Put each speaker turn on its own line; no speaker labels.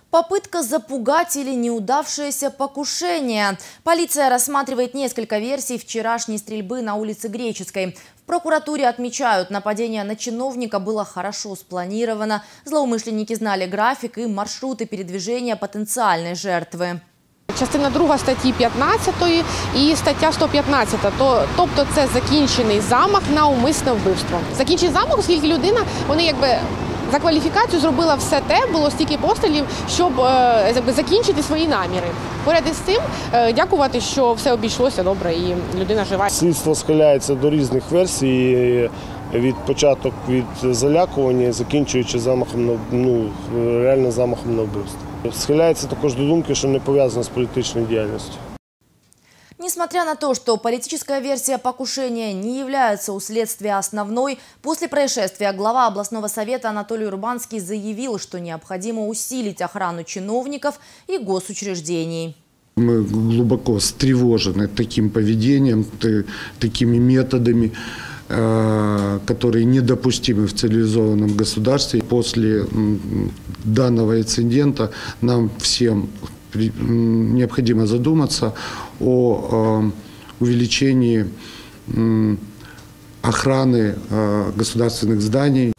Попытка запугать или неудавшееся покушение. Полиция рассматривает несколько версий вчерашней стрельбы на улице Греческой. В прокуратуре отмечают, нападение на чиновника было хорошо спланировано. Злоумышленники знали график и маршруты передвижения потенциальной жертвы.
Частина 2 статті 15 і стаття 115. Тобто це закінчений замах на умисне вбивство. Закінчений замах, оскільки людина, вони за кваліфікацію зробила все те, було стільки пострілів, щоб закінчити свої наміри. Поряд із цим, дякувати, що все обійшлося добре і людина жива.
Слідство схиляється до різних версій, від початок від залякування, закінчуючи замахом реально замахом на вбивство. Схиляється також до думки, що не пов'язано з політичною діяльністю.
Несмотря на то, что политическая версия покушения не является у следствия основной, после происшествия глава областного совета Анатолий Урбанский заявил, что необходимо усилить охрану чиновников и госучреждений.
Мы глубоко встревожены таким поведением, такими методами, которые недопустимы в цивилизованном государстве. После данного инцидента нам всем необходимо задуматься о увеличении охраны государственных зданий.